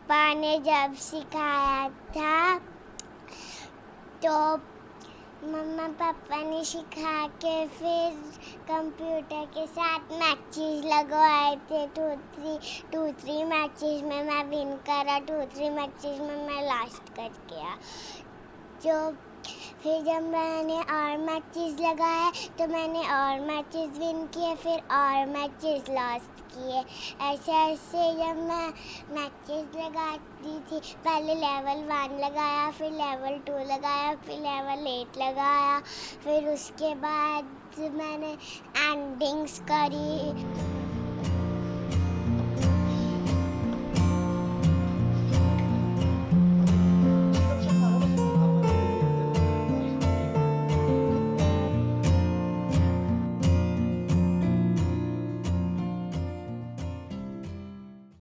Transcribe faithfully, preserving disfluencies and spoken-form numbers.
पापा ने जब सिखाया था तो मम्मा पापा ने सिखा के फिर कंप्यूटर के साथ मैचेस लगवाए थे। Two three two three matches में मैं विन करा, टू थ्री मैचेस में मैं लास्ट कर गया। जो फिर जब मैंने और मैचेस लगाए तो मैंने और मैचेस विन किए, फिर और मैचेस लॉस्ट किए। ऐसे ऐसे जब मैं मैचेस लगाती थी, पहले लेवल वन लगाया, फिर लेवल टू लगाया, फिर लेवल एट लगाया, फिर उसके बाद मैंने एंडिंग्स करी।